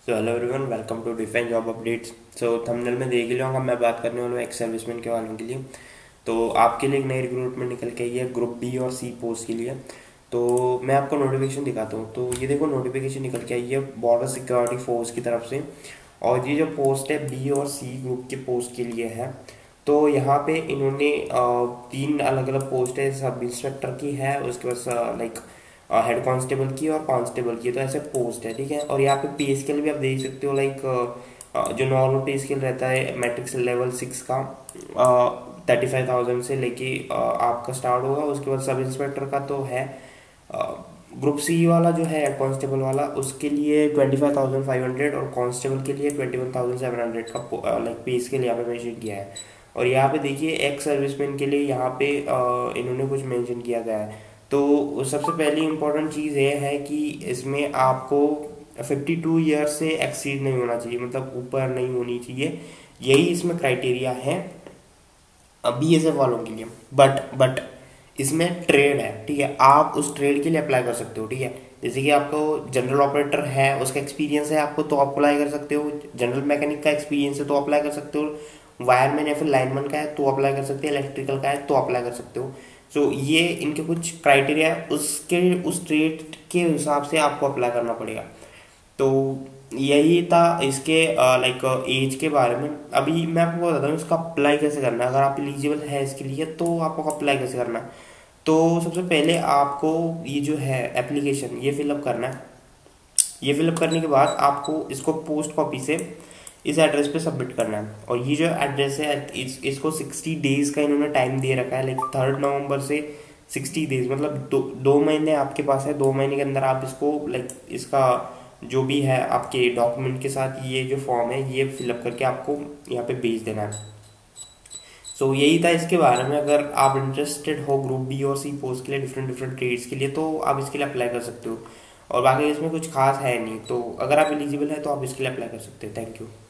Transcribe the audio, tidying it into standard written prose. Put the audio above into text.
So hello everyone, welcome to Define Job Updates. So thumbnail में देख ही होगा, मैं बात करने वाला हूँ एक्स सर्विसमैन के वालों के लिए। तो आपके लिए एक नई रिक्रूटमेंट निकल के आई है ग्रुप बी और सी पोस्ट के लिए। तो मैं आपको नोटिफिकेशन दिखाता हूँ। तो ये देखो, नोटिफिकेशन निकल के आई है बॉर्डर सिक्योरिटी फोर्स की तरफ से। और ये जो पोस्ट है बी और सी ग्रुप के पोस्ट के लिए है। तो यहाँ पे इन्होंने तीन अलग अलग पोस्ट है, सब इंस्पेक्टर की है, उसके बाद लाइक हेड कांस्टेबल की और कांस्टेबल की। तो ऐसे पोस्ट है, ठीक है। और यहाँ पे पे स्केल भी आप देख सकते हो, लाइक जो नॉर्मल पे स्केल रहता है मैट्रिक्स लेवल 6 का 35,000 से लेके आपका स्टार्ट होगा। उसके बाद सब इंस्पेक्टर का तो है ग्रुप सी वाला जो है कांस्टेबल वाला, उसके लिए 25,500 और कांस्टेबल के लिए 21,700 का लाइक पे स्केल यहाँ पे मेंशन किया है। और यहाँ पे देखिए एक्स सर्विसमैन के लिए यहाँ पे इन्होंने कुछ मेंशन किया गया है। तो सबसे पहली इंपॉर्टेंट चीज़ ये है कि इसमें आपको 52 ईयर से एक्सीड नहीं होना चाहिए, मतलब ऊपर नहीं होनी चाहिए। यही इसमें क्राइटेरिया है BSF वालों के लिए। बट इसमें ट्रेड है, ठीक है। आप उस ट्रेड के लिए अप्लाई कर सकते हो, ठीक है। जैसे कि आपको जनरल ऑपरेटर है, उसका एक्सपीरियंस है आपको, तो अप्लाई कर सकते हो। जनरल मैकेनिक का एक्सपीरियंस है तो अप्लाई कर सकते हो। वायरमैन या फिर लाइनमैन का है तो अप्लाई कर सकते हो। इलेक्ट्रिकल का है तो अप्लाई कर सकते हो। सो ये इनके कुछ क्राइटेरिया है, उसके उस ट्रेड के हिसाब से आपको अप्लाई करना पड़ेगा। तो यही था इसके लाइक एज के बारे में। अभी मैं आपको बताता हूँ इसका अप्लाई कैसे करना है। अगर आप एलिजिबल है इसके लिए तो आपको अप्लाई कैसे करना है। तो सबसे पहले आपको ये जो है एप्लीकेशन ये फिलअप करना है। ये फिलअप करने के बाद आपको इसको पोस्ट कॉपी से इस एड्रेस पे सबमिट करना है। और ये जो एड्रेस है इसको 60 डेज का इन्होंने टाइम दे रखा है, लाइक 3 नवंबर से 60 डेज, मतलब दो महीने आपके पास है। 2 महीने के अंदर आप इसको लाइक इसका जो भी है आपके डॉक्यूमेंट के साथ ये जो फॉर्म है ये फिलअप करके आपको यहाँ पे भेज देना है। सो यही था इसके बारे में। अगर आप इंटरेस्टेड हो ग्रुप बी और सी पोस्ट के लिए, डिफरेंट डिफरेंट ट्रेड्स के लिए, तो आप इसके लिए अप्लाई कर सकते हो। और बाकी इसमें कुछ खास है नहीं, तो अगर आप एलिजिबल है तो आप इसके लिए अप्लाई कर सकते हो। Thank you.